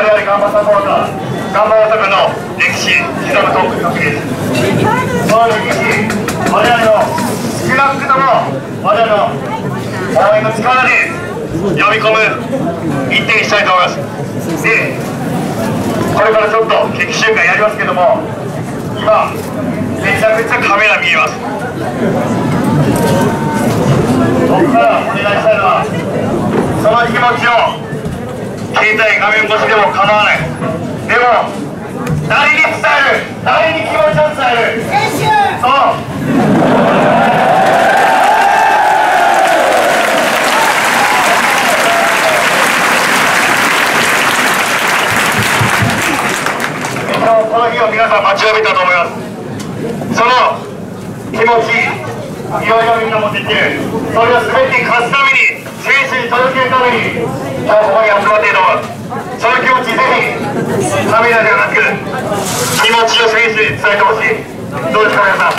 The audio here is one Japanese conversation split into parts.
我々ガンバサポーター、ガンバ大阪の歴史刻むトップの時です。その歴史、我々の少なくとも我々の応援の力で呼び込む一手にしたいと思います。で、これからちょっと決起集会やりますけども、今めちゃくちゃカメラ見えます。僕からお願いしたいのは、その気持ちを携帯画面越しでも構わない。でも誰に伝える、誰に気持ちを伝える。そう、この日を皆さん待ちわびたと思います。その気持ち、いろいろみんな持ってきてる。それを全て勝つために、選手に届けるために今日ここに集まっていると思います。その気持ち、ぜひカメラではなく気持ちを選手に伝えてほしい。どうですか皆さん。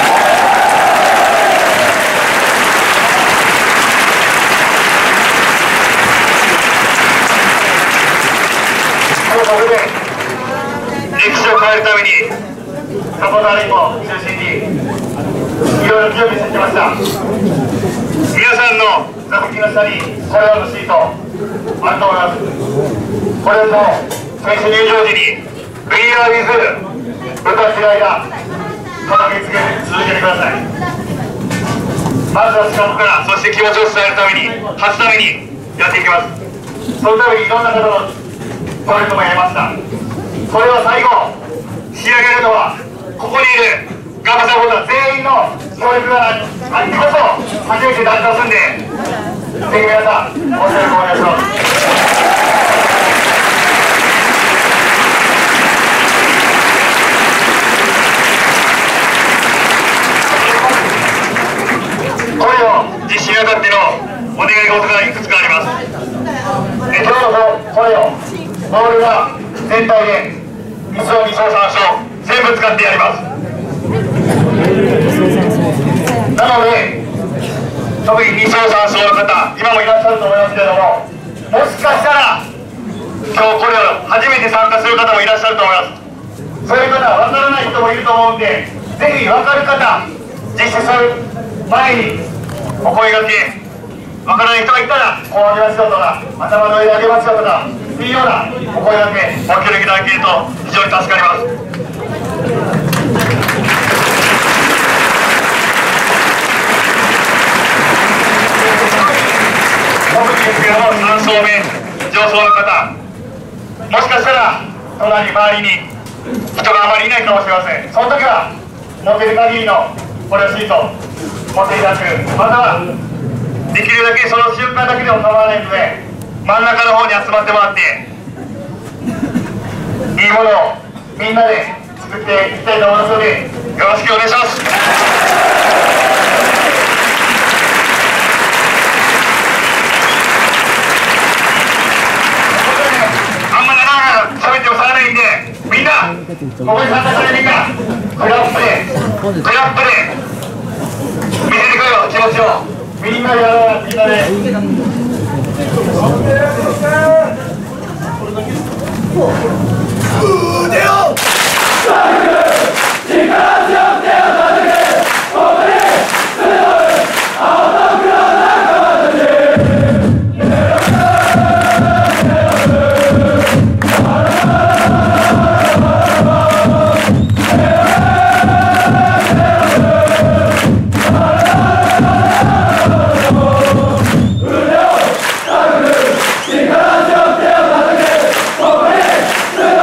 ここで歴史を変えるためにサポーター連合中心にいろいろ準備してきました。皆さんの座席の下にこれらのシートあると思います。これと選手入場時に「We are with 歌ってる間掲げ続けてください。まずは視覚から、そして気持ちを伝えるために、発すためにやっていきます。そのためにいろんな方の協力もやりました。それを最後仕上げるのはここにいるガンバサポーター全員の協力があってこそ初めて団体すんで、ぜひ皆さんご協力お願いします。これを実施にあたってのお願い事がいくつかあります。今日のこれをボールが全体で1勝2勝3勝全部使ってやります。なので特に2勝3勝の方今もいらっしゃると思いますけれども、もしかしたら今日これを初めて参加する方もいらっしゃると思います。そういう方は分からない人もいると思うんで、ぜひ分かる方、実施する前にお声がけ、分からない人がいたらこうあげますよとか、頭の上であげますよとかっていうようなお声がけ、ご協力いただけると非常に助かります。特にですけども、3走目上走の方、もしかしたら隣周りに人があまりいないかもしれません。その時は持てる限りのこれをシート持っていただく、またはできるだけその瞬間だけでも構わないので真ん中の方に集まってもらっていいものをみんなで作っていきたいと思いますのでよろしくお願いします。あんま長々喋ってもしゃあないんで、みんなここに参加するみんなクラップで見せてくれよ、気持ちをみんなでやろう。みんなで腕を力強く手を叩け、ここでそれぞれ青と黒の仲間たち。力強く手を叩け、ここで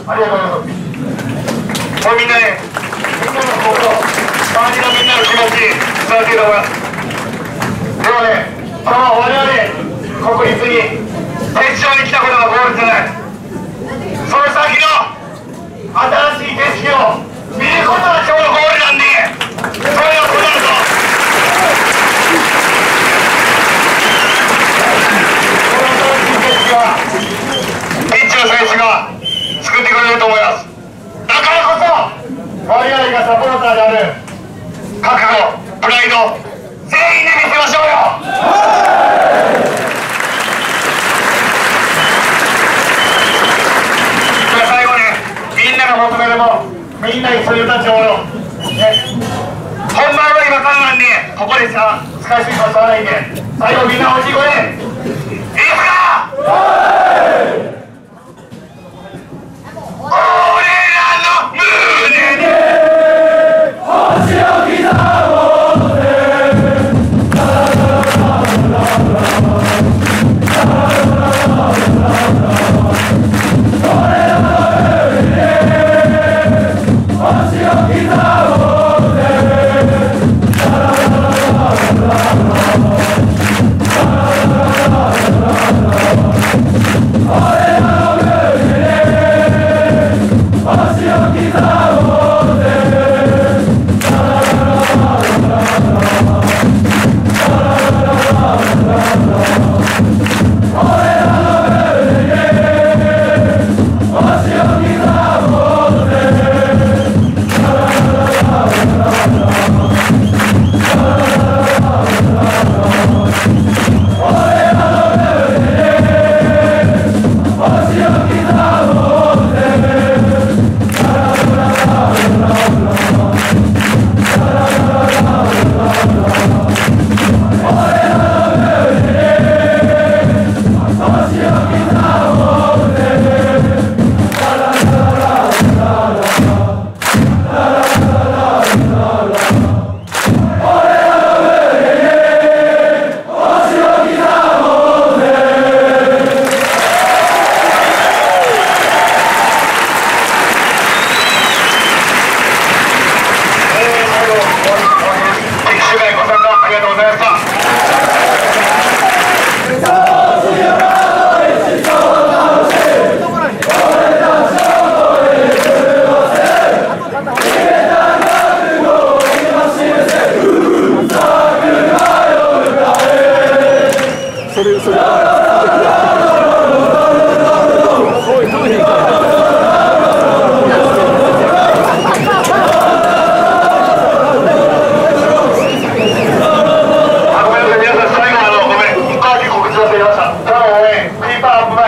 ありがとうございます。もうみんなね、みんなの心、周りのみんなの気持ち伝わっていると思います。でもね、その我々国立に決勝に来たことがゴールじゃない。その先の新しい景色を見ることが今日のゴールなんで、それをこの後ピッチの選手が作ってくれると思います。だからこそ我々がサポーターである覚悟、プライド、全員で見せましょうよ。最後にみんなが求めるもの、みんなにそういう歌ってもらおう、ね、本番は今からなんで、ここでさスカイスイーパー使わないんで、最後みんな大きい声でいいですか。俺らの胸に星を刻もうぜ。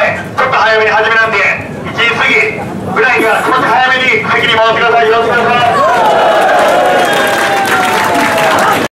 早めに始めなんで、1時過ぎぐらいには少し早めに席に戻ってください。よろしくお願いします。